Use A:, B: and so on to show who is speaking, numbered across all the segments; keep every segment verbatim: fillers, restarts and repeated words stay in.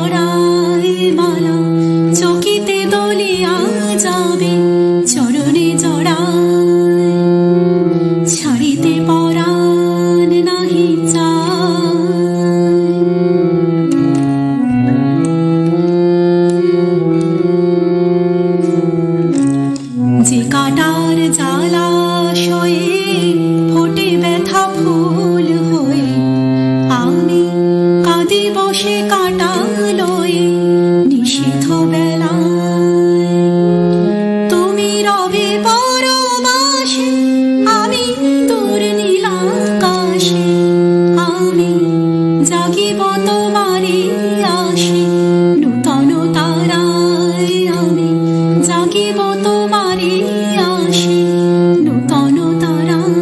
A: পরায় মালা চকিতে দলিয়া যাবে চরণে জড়ায় ছাড়িতে পরাণ নাহি যে কাটার জ্বালাশয়ে ফোটে ব্যথা ফুল হয়ে আমি কাঁদি বসে কাটা লয়ে নিষিদ্ধ বেলায় তুমি রবে পরবাসে আমি দূর নীলাকাশে আমি জাগিব তোমারে আসে নূতন তারায় আমি জাগিব তোমারে আসে নূতন তারায়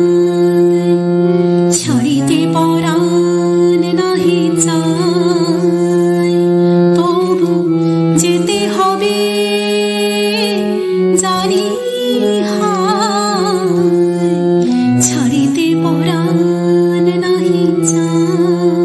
A: ছাড়িতে পরাণ নাহি চায় তবু যেতে হবে জানি হায় ছাড়িতে পরাণ নাহি চায়।